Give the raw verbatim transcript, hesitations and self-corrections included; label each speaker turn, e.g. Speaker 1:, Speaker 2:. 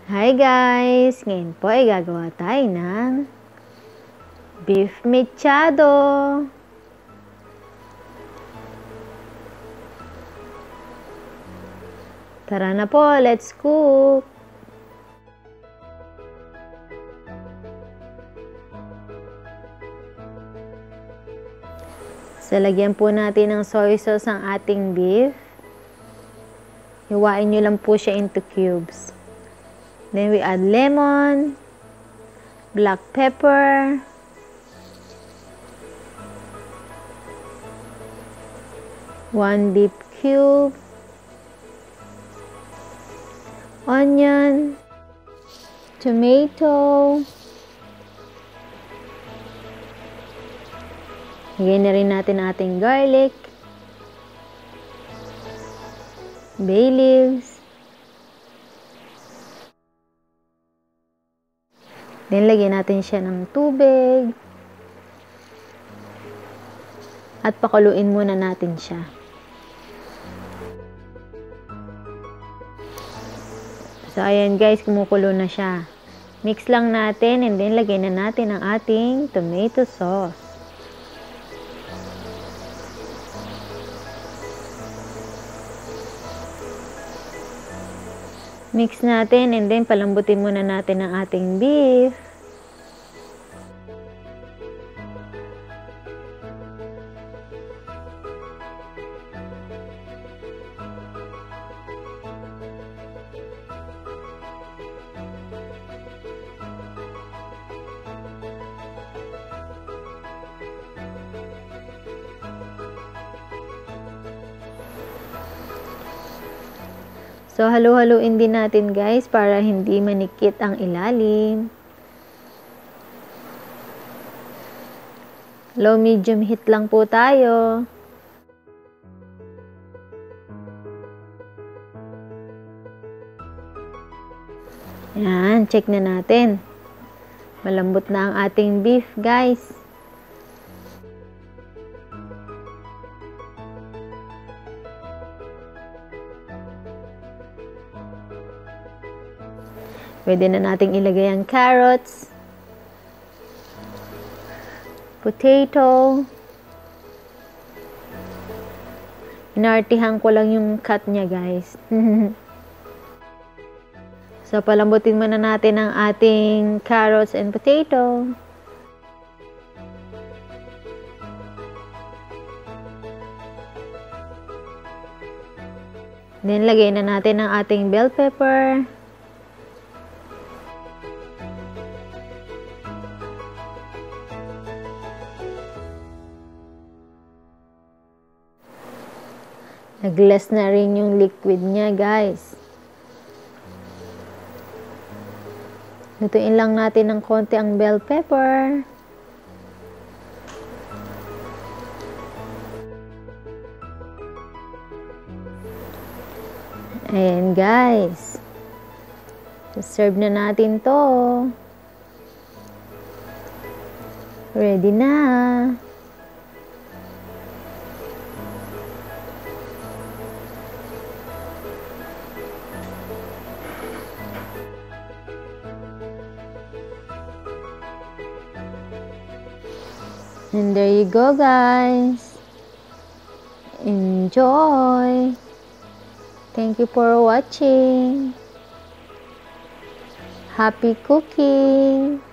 Speaker 1: Hi guys! Ngayon po ay gagawa tayo ng beef mechado. Tara na po, let's cook! So, lagyan po natin ng soy sauce ang ating beef. Hiwain nyo lang po siya into cubes. Then we add lemon, black pepper, one beef cube, onion, tomato, lagyan na rin natin ating garlic, bay leaves, then lagyan natin siya ng tubig at pakuluin muna natin siya. So ayan guys, kumukulo na siya. Mix lang natin and then lagyan na natin ang ating tomato sauce. Mix natin and then palambutin muna natin ang ating beef. So, halu-haluin din natin guys para hindi manikit ang ilalim. Low medium heat lang po tayo. Yan, check na natin. Malambot na ang ating beef guys. Pwede na nating ilagay ang carrots, potato. Inartihan ko lang yung cut niya guys. So, palambutin muna natin ang ating carrots and potato. Then, lagay na natin ang ating bell pepper. Nag-less na rin yung liquid niya, guys. Lutuin lang natin ng konti ang bell pepper. Ayan, guys. Serve na natin to. Ready na. And there you go guys. Enjoy. Thank you for watching. Happy cooking.